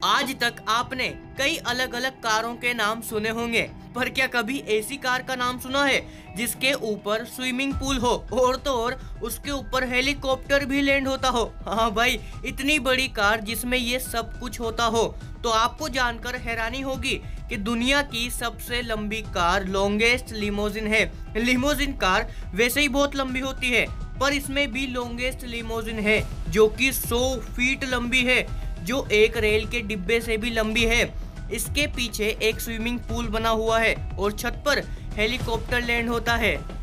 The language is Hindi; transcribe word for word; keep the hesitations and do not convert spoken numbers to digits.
आज तक आपने कई अलग अलग कारों के नाम सुने होंगे, पर क्या कभी ऐसी कार का नाम सुना है जिसके ऊपर स्विमिंग पूल हो और तो और उसके ऊपर हेलीकॉप्टर भी लैंड होता हो। हाँ भाई, इतनी बड़ी कार जिसमें ये सब कुछ होता हो। तो आपको जानकर हैरानी होगी कि दुनिया की सबसे लंबी कार लॉन्गेस्ट लिमोजिन है। लिमोजिन कार वैसे ही बहुत लंबी होती है, पर इसमें भी लॉन्गेस्ट लिमोजिन है जो कि सौ फीट लंबी है, जो एक रेल के डिब्बे से भी लंबी है। इसके पीछे एक स्विमिंग पूल बना हुआ है और छत पर हेलीकॉप्टर लैंड होता है।